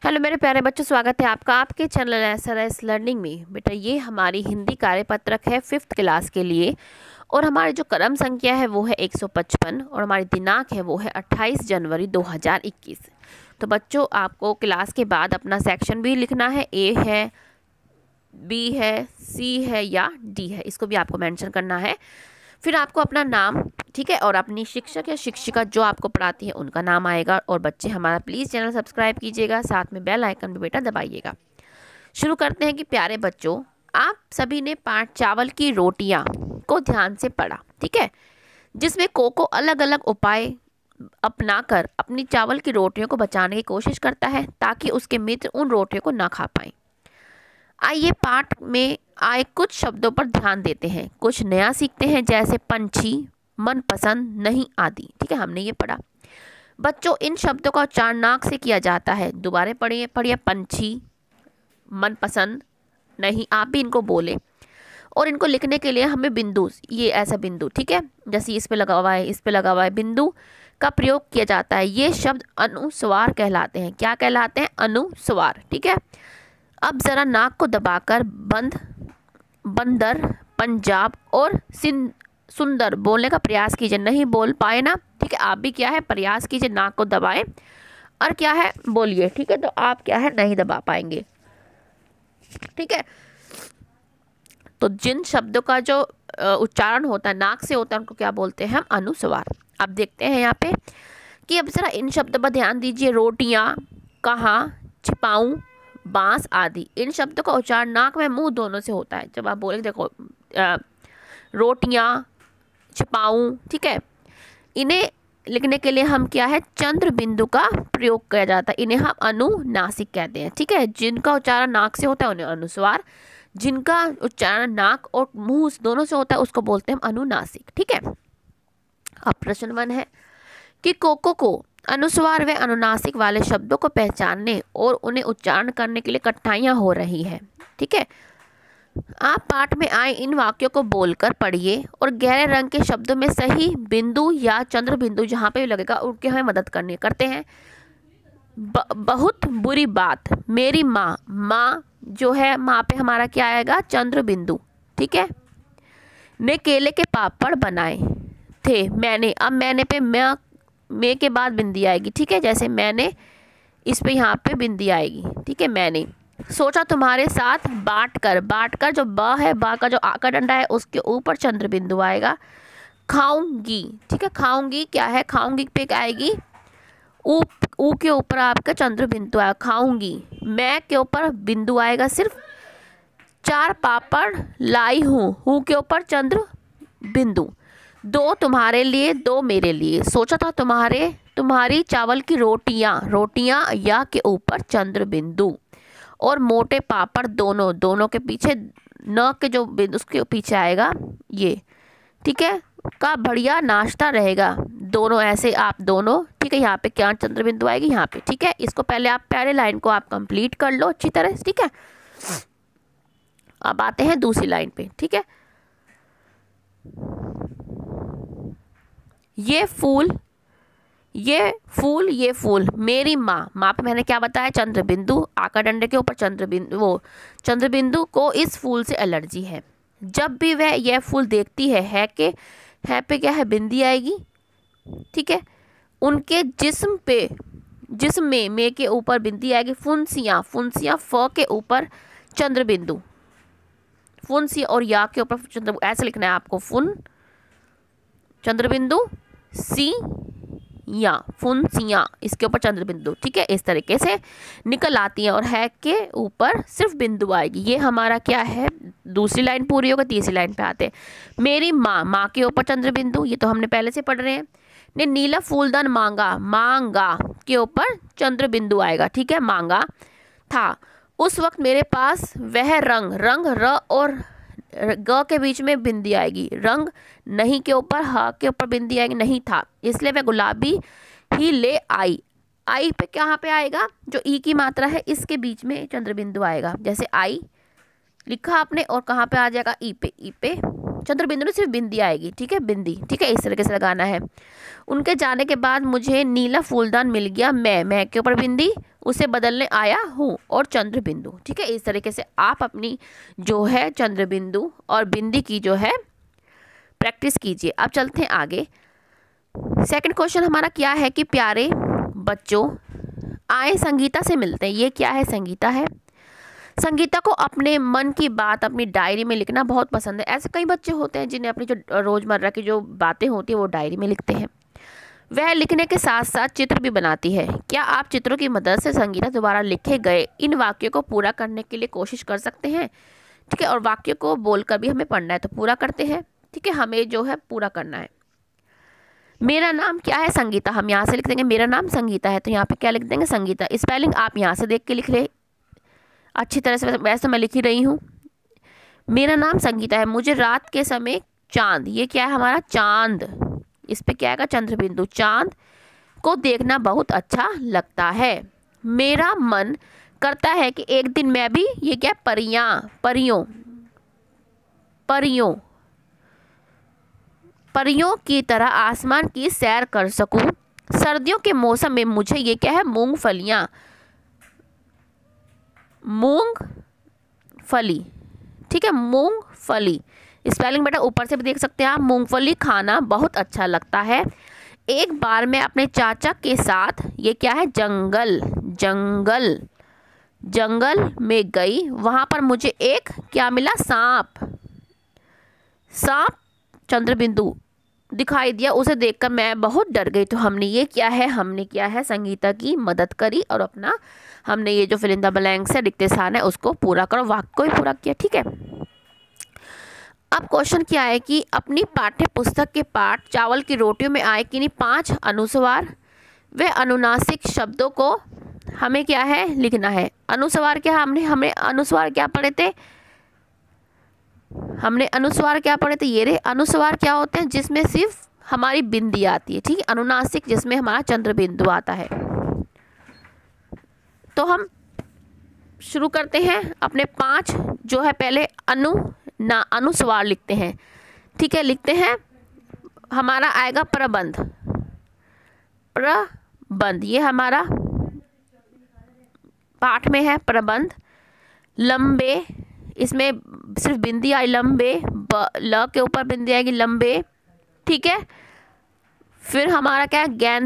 Hello मेरे प्यारे बच्चों, स्वागत है आपका आपके चैनल SRS लर्निंग में। बेटा ये हमारी हिंदी कार्यपत्रक है 5th क्लास के लिए और हमारी जो क्रम संख्या है वो है 155 और हमारी दिनांक है वो है 28 जनवरी 2021। तो बच्चों आपको क्लास के बाद अपना सेक्शन भी लिखना है, A है, B है, C है या D है, इसको भी आपको मेंशन करना है। फिर आपको अपना नाम, ठीक है, और अपनी शिक्षक या शिक्षिका जो आपको पढ़ाती है उनका नाम आएगा। और बच्चे हमारा प्लीज़ चैनल सब्सक्राइब कीजिएगा, साथ में बेल आइकन भी बेटा दबाइएगा। शुरू करते हैं कि प्यारे बच्चों, आप सभी ने पाठ चावल की रोटियां को ध्यान से पढ़ा, ठीक है, जिसमें कोको अलग अलग उपाय अपनाकर अपनी चावल की रोटियों को बचाने की कोशिश करता है ताकि उसके मित्र उन रोटियों को ना खा पाएं। आइए पाठ में आए कुछ शब्दों पर ध्यान देते हैं, कुछ नया सीखते हैं, जैसे पंछी, मनपसंद, नहीं आदि। ठीक है, हमने ये पढ़ा। बच्चों इन शब्दों का उच्चारण नाक से किया जाता है। दोबारा पढ़िए पंछी, मनपसंद, नहीं, आप भी इनको बोले। और इनको लिखने के लिए हमें बिंदु, ये ऐसा बिंदु, ठीक है, जैसे इस पे लगा हुआ है, इस पे लगा हुआ है, बिंदु का प्रयोग किया जाता है। ये शब्द अनुस्वार कहलाते हैं। क्या कहलाते हैं? अनुस्वार। ठीक है, अब ज़रा नाक को दबाकर बंदर, पंजाब और सुंदर बोलने का प्रयास कीजिए। नहीं बोल पाए ना, ठीक है, आप भी क्या है प्रयास कीजिए, नाक को दबाएं और क्या है बोलिए। ठीक है, तो आप क्या है नहीं दबा पाएंगे। ठीक है, तो जिन शब्दों का जो उच्चारण होता है नाक से होता है उनको क्या बोलते हैं हम? अनुस्वार। अब देखते हैं यहाँ पे कि अब ज़रा इन शब्दों पर ध्यान दीजिए। रोटियाँ, कहाँ, छिपाऊँ, बांस आदि। इन शब्दों का उच्चारण नाक में मुंह दोनों से होता है। जब आप बोलेंगे, देखो रोटियाँ, छिपाऊँ, ठीक है, इन्हें लिखने के लिए हम क्या है चंद्र बिंदु का प्रयोग किया जाता है। इन्हें हम अनुनासिक कहते हैं। ठीक है, जिनका उच्चारण नाक से होता है उन्हें अनुस्वार, जिनका उच्चारण नाक और मुंह दोनों से होता है उसको बोलते हैं हम अनुनासिक। ठीक है, अब प्रश्न 1 है कि कोको को अनुस्वार व अनुनासिक वाले शब्दों को पहचानने और उन्हें उच्चारण करने के लिए कठिनाइयाँ हो रही हैं। ठीक है, आप पाठ में आए इन वाक्यों को बोलकर पढ़िए और गहरे रंग के शब्दों में सही बिंदु या चंद्र बिंदु जहाँ पे भी लगेगा उनकी हमें मदद करनी करते हैं। बहुत बुरी बात, मेरी माँ, माँ जो है माँ पे हमारा क्या आएगा? चंद्र बिंदु। ठीक है, ने केले के पापड़ बनाए थे, मैंने, अब मैंने पे मैं के बाद बिंदी आएगी। ठीक है, जैसे मैंने, इस पे यहाँ पे बिंदी आएगी। ठीक है, मैंने सोचा तुम्हारे साथ बांट कर जो ब है, बा का जो आ का डंडा है उसके ऊपर चंद्र बिंदु आएगा। खाऊंगी, ठीक है, खाऊंगी क्या है? खाऊंगी पे आएगी ऊ के ऊपर आपका चंद्र बिंदु आएगा, खाऊंगी। मैं के ऊपर बिंदु आएगा सिर्फ। 4 पापड़ लाई हूँ के ऊपर चंद्र बिंदु। 2 तुम्हारे लिए, 2 मेरे लिए। सोचा था तुम्हारी चावल की रोटियां या के ऊपर चंद्र बिंदु। और मोटे पापड़ दोनों के पीछे न के जो बिंदु उसके पीछे आएगा ये। ठीक है, का बढ़िया नाश्ता रहेगा। दोनों ऐसे आप दोनों, ठीक है, यहाँ पे क्या चंद्र बिंदु आएगी यहाँ पे। ठीक है, इसको पहले आप पहले लाइन को आप कंप्लीट कर लो अच्छी तरह से। ठीक है, अब आते हैं दूसरी लाइन पे। ठीक है, ये फूल मेरी माँ पे मैंने क्या बताया? चंद्र बिंदु, आका डंडे के ऊपर चंद्र बिंदु को इस फूल से एलर्जी है। जब भी वह यह फूल देखती है पे क्या है? बिंदी आएगी। ठीक है, उनके जिस्म में के ऊपर बिंदी आएगी। फुंसियाँ फ के ऊपर चंद्र बिंदु, फुंसी और या के ऊपर चंद्र, ऐसे लिखना है आपको, फुन चंद्र बिंदु, सी या फुंसियाँ, इसके ऊपर चंद्र बिंदु। ठीक है, इस तरीके से निकल आती है और है के ऊपर सिर्फ बिंदु आएगी। ये हमारा क्या है? दूसरी लाइन पूरी होगी। तीसरी लाइन पे आते हैं। मेरी माँ के ऊपर चंद्र बिंदु, ये तो हमने पहले से पढ़ रहे हैं। ने नीला फूलदान मांगा के ऊपर चंद्र बिंदु आएगा। ठीक है, मांगा था। उस वक्त मेरे पास वह रंग र और ग के बीच में बिंदी आएगी। रंग नहीं के ऊपर ह के ऊपर बिंदी आएगी, नहीं था, इसलिए वह गुलाबी ही ले आई पे कहाँ पे आएगा? जो ई की मात्रा है इसके बीच में चंद्र बिंदु आएगा। जैसे आई लिखा आपने और कहाँ पे आ जाएगा? ई पे चंद्रबिंदु में सिर्फ बिंदी आएगी, ठीक है, बिंदी, ठीक है, इस तरीके से लगाना है। उनके जाने के बाद मुझे नीला फूलदान मिल गया, मैं के ऊपर बिंदी, उसे बदलने आया हूँ और चंद्रबिंदु, ठीक है। इस तरीके से आप अपनी जो है चंद्रबिंदु और बिंदी की जो है प्रैक्टिस कीजिए। अब चलते हैं आगे। सेकंड क्वेश्चन हमारा क्या है कि प्यारे बच्चों आए संगीता से मिलते हैं। ये क्या है? संगीता है। संगीता को अपने मन की बात अपनी डायरी में लिखना बहुत पसंद है। ऐसे कई बच्चे होते हैं जिन्हें अपनी जो रोज़मर्रा की जो बातें होती है वो डायरी में लिखते हैं। वह लिखने के साथ साथ चित्र भी बनाती है। क्या आप चित्रों की मदद से संगीता द्वारा लिखे गए इन वाक्यों को पूरा करने के लिए कोशिश कर सकते हैं? ठीक है, और वाक्य को बोलकर भी हमें पढ़ना है, तो पूरा करते हैं, ठीक है, हमें जो है पूरा करना है। मेरा नाम क्या है? संगीता। हम यहाँ से लिख देंगे मेरा नाम संगीता है, तो यहाँ पे क्या लिख देंगे? संगीता। स्पेलिंग आप यहाँ से देख के लिख रहे अच्छी तरह से, वैसे मैं लिख ही रही हूँ। मेरा नाम संगीता है। मुझे रात के समय चांद, ये क्या है हमारा? चांद। इस पे क्या आएगा? चंद्रबिंदु। चांद को देखना बहुत अच्छा लगता है। मेरा मन करता है कि एक दिन मैं भी, ये क्या? परियों की तरह आसमान की सैर कर सकूं। सर्दियों के मौसम में मुझे, ये क्या है? मूंगफली, ठीक है, मूंगफली। स्पेलिंग बेटा ऊपर से भी देख सकते हैं आप। मूंगफली खाना बहुत अच्छा लगता है। एक बार मैं अपने चाचा के साथ, ये क्या है? जंगल में गई। वहां पर मुझे एक क्या मिला? सांप चंद्रबिंदु दिखाई दिया। उसे देखकर मैं बहुत डर गई। तो हमने क्या है संगीता की मदद करी और अपना हमने ये जो फिल इन द ब्लैंक्स है, रिक्त स्थान है, उसको पूरा करो, वाक्य को ही पूरा किया, ठीक है। अब क्वेश्चन क्या है कि अपनी पाठ्य पुस्तक के पाठ चावल की रोटियों में आए किन्हीं 5 अनुस्वार व अनुनासिक शब्दों को हमें क्या है? लिखना है। अनुस्वार क्या? हमने अनुस्वार क्या पढ़े थे? ये रे अनुस्वार क्या होते हैं? जिसमें सिर्फ हमारी बिंदी आती है, ठीक है। अनुनासिक जिसमें हमारा चंद्रबिंदु आता है। तो हम शुरू करते हैं अपने 5 जो है, पहले अनुस्वार लिखते हैं, ठीक है। लिखते हैं, हमारा आएगा प्रबंध, ये हमारा पाठ में है प्रबंध। लंबे, इसमें सिर्फ बिंदी आई, लंबे, ल के ऊपर बिंदी आएगी, लंबे, ठीक है। फिर हमारा क्या है?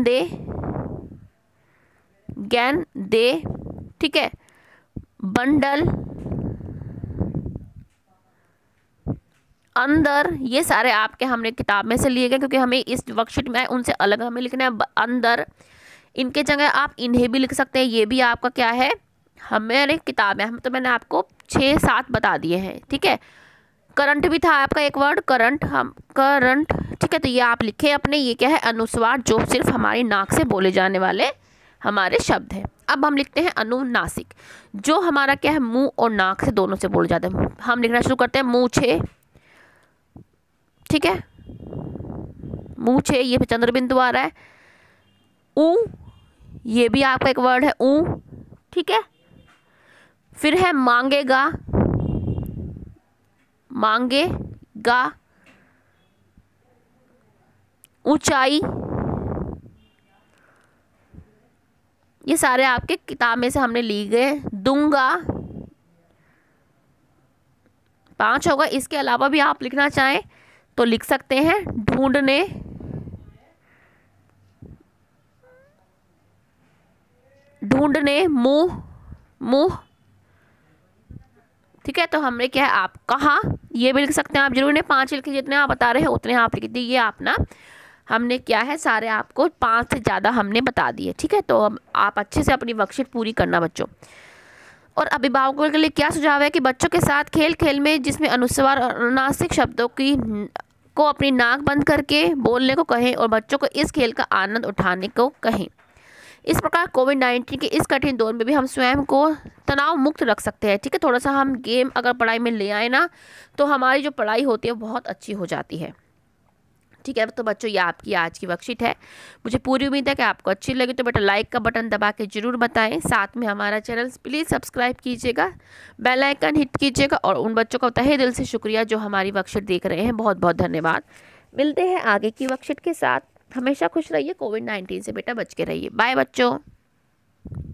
गेंदे, ठीक है। बंडल, अंदर, ये सारे आपके हमने किताब में से लिए गए क्योंकि हमें इस वर्कशीट में उनसे अलग हमें लिखना है। अंदर, इनके जगह आप इन्हें भी लिख सकते हैं। ये भी आपका क्या है? हमारे किताब है, तो मैंने आपको 6-7 बता दिए हैं, ठीक है। करंट भी था आपका एक वर्ड, करंट, ठीक है। तो ये आप लिखे अपने, ये क्या है? अनुस्वार, जो सिर्फ हमारी नाक से बोले जाने वाले हमारे शब्द हैं। अब हम लिखते हैं अनुनासिक, जो हमारा क्या है? मुंह और नाक से दोनों से बोले जाते हैं। हम लिखना शुरू करते हैं मूछे, ठीक है, मूछे, ये पे चंद्रबिंदु आ रहा है। ऊ, ये भी आपका एक वर्ड है, ऊ, ठीक है। फिर है मांगेगा, ऊंचाई, ये सारे आपके किताब में से हमने लिए गए। दूंगा, 5 होगा। इसके अलावा भी आप लिखना चाहें तो लिख सकते हैं। ढूंढने, मुंह, ठीक है। तो हमने क्या है? आप कहाँ, ये भी लिख सकते हैं आप, जरूर नहीं 5 लिखे, जितने आप बता रहे हैं उतने आप लिख दीजिए। ये आप ना, हमने क्या है? सारे आपको 5 से ज़्यादा हमने बता दिए, ठीक है। तो आप अच्छे से अपनी वर्कशीट पूरी करना बच्चों। और अभिभावकों के लिए क्या सुझाव है कि बच्चों के साथ खेल में जिसमें अनुस्वार और अनुनासिक शब्दों को अपनी नाक बंद करके बोलने को कहें और बच्चों को इस खेल का आनंद उठाने को कहें। इस प्रकार कोविड-19 के इस कठिन दौर में भी हम स्वयं को तनाव मुक्त रख सकते हैं, ठीक है। थोड़ा सा हम गेम अगर पढ़ाई में ले आए ना, तो हमारी जो पढ़ाई होती है बहुत अच्छी हो जाती है, ठीक है। तो बच्चों ये आपकी आज की वर्कशीट है। मुझे पूरी उम्मीद है कि आपको अच्छी लगी, तो बेटा लाइक का बटन दबा के जरूर बताएं। साथ में हमारा चैनल प्लीज़ सब्सक्राइब कीजिएगा, बेल आइकन हिट कीजिएगा। और उन बच्चों का तहे दिल से शुक्रिया जो हमारी वर्कशीट देख रहे हैं, बहुत बहुत धन्यवाद। मिलते हैं आगे की वर्कशीट के साथ। हमेशा खुश रहिए, कोविड-19 से बेटा बच के रहिए। बाय बच्चों।